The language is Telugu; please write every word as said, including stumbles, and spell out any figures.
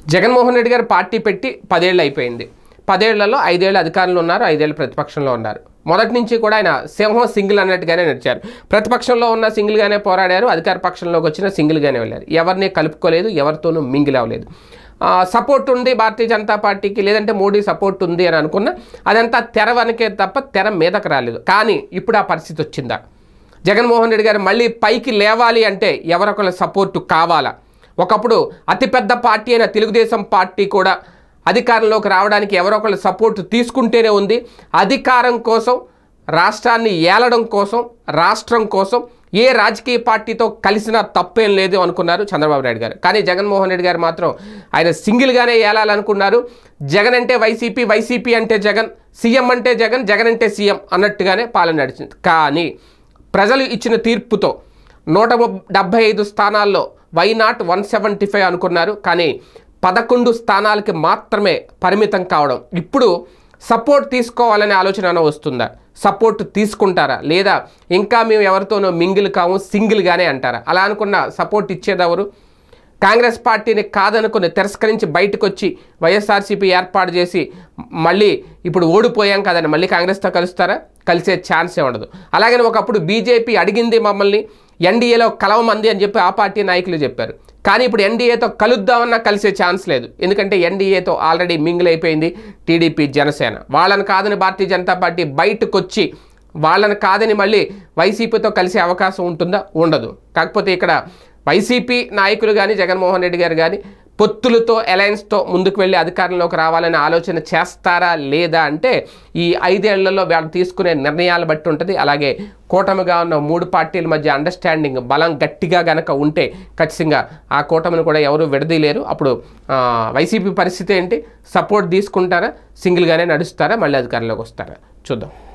జగన్మోహన్ రెడ్డి గారు పార్టీ పెట్టి పదేళ్ళు అయిపోయింది. పదేళ్లలో ఐదేళ్ళు అధికారంలో ఉన్నారు, ఐదేళ్ళు ప్రతిపక్షంలో ఉన్నారు. మొదటి నుంచి కూడా ఆయన సింహం సింగిల్ అన్నట్టుగానే నడిచారు. ప్రతిపక్షంలో ఉన్న సింగిల్గానే పోరాడారు, అధికార పక్షంలోకి వచ్చిన సింగిల్గానే వెళ్ళారు. ఎవరిని కలుపుకోలేదు, ఎవరితోనూ మింగిల్ అవ్వలేదు. సపోర్ట్ ఉంది భారతీయ జనతా పార్టీకి, లేదంటే మోడీ సపోర్ట్ ఉంది అని అనుకున్నా అదంతా తెర వెనకే తప్ప తెర మీదకు రాలేదు. కానీ ఇప్పుడు ఆ పరిస్థితి వచ్చిందా? జగన్మోహన్ రెడ్డి గారు మళ్ళీ పైకి లేవాలి అంటే ఎవరొకళ్ళ సపోర్టు కావాలా? ఒకప్పుడు అతిపెద్ద పార్టీ అయిన తెలుగుదేశం పార్టీ కూడా అధికారంలోకి రావడానికి ఎవరొకళ్ళు సపోర్టు తీసుకుంటేనే ఉంది. అధికారం కోసం, రాష్ట్రాన్ని ఏలడం కోసం, రాష్ట్రం కోసం ఏ రాజకీయ పార్టీతో కలిసినా తప్పేం లేదు అనుకున్నారు చంద్రబాబు నాయుడు గారు. కానీ జగన్మోహన్ రెడ్డి గారు మాత్రం ఆయన సింగిల్గానే ఏలాలనుకున్నారు. జగన్ అంటే వైసీపీ, వైసీపీ అంటే జగన్, సీఎం అంటే జగన్, జగన్ అంటే సీఎం అన్నట్టుగానే పాలన నడిచింది. కానీ ప్రజలు ఇచ్చిన తీర్పుతో నూట డెబ్భై ఐదు స్థానాల్లో why not one seventy five అనుకున్నారు. కానీ పదకొండు స్థానాలకి మాత్రమే పరిమితం కావడం. ఇప్పుడు సపోర్ట్ తీసుకోవాలనే ఆలోచన వస్తుందా? సపోర్ట్ తీసుకుంటారా? లేదా ఇంకా మేము ఎవరితోనో మింగిల్ కాము, సింగిల్గానే అంటారా? అలా అనుకున్న సపోర్ట్ ఇచ్చేదెవరు? కాంగ్రెస్ పార్టీని కాదనుకుని తిరస్కరించి బయటకు వచ్చి వైఎస్ఆర్సీపీ ఏర్పాటు చేసి మళ్ళీ ఇప్పుడు ఓడిపోయాం కదని మళ్ళీ కాంగ్రెస్తో కలుస్తారా? కలిసే ఛాన్సే ఉండదు. అలాగని ఒకప్పుడు బీజేపీ అడిగింది మమ్మల్ని ఎన్డీఏలో కలవమంది అని చెప్పి ఆ పార్టీ నాయకులు చెప్పారు. కానీ ఇప్పుడు ఎన్డీఏతో కలుద్దామన్నా కలిసే ఛాన్స్ లేదు. ఎందుకంటే ఎన్డీఏతో ఆల్రెడీ మింగిల్ అయిపోయింది టీడీపీ, జనసేన. వాళ్ళని కాదని భారతీయ జనతా పార్టీ బయటకు వచ్చి వాళ్ళని కాదని మళ్ళీ వైసీపీతో కలిసే అవకాశం ఉంటుందా? ఉండదు. కాకపోతే ఇక్కడ వైసీపీ నాయకులు కానీ జగన్మోహన్ రెడ్డి గారు కానీ పొత్తులతో, అలయన్స్తో ముందుకు వెళ్ళి అధికారంలోకి రావాలనే ఆలోచన చేస్తారా లేదా అంటే ఈ ఐదేళ్లలో వాళ్ళు తీసుకునే నిర్ణయాలు బట్టి ఉంటుంది. అలాగే కూటమిగా ఉన్న మూడు పార్టీల మధ్య అండర్స్టాండింగ్ బలం గట్టిగా గనక ఉంటే ఖచ్చితంగా ఆ కూటమిని కూడా ఎవరు విడదీయలేరు. అప్పుడు వైసీపీ పరిస్థితి ఏంటి? సపోర్ట్ తీసుకుంటారా, సింగిల్గానే నడుస్తారా, మళ్ళీ అధికారంలోకి వస్తారా? చూద్దాం.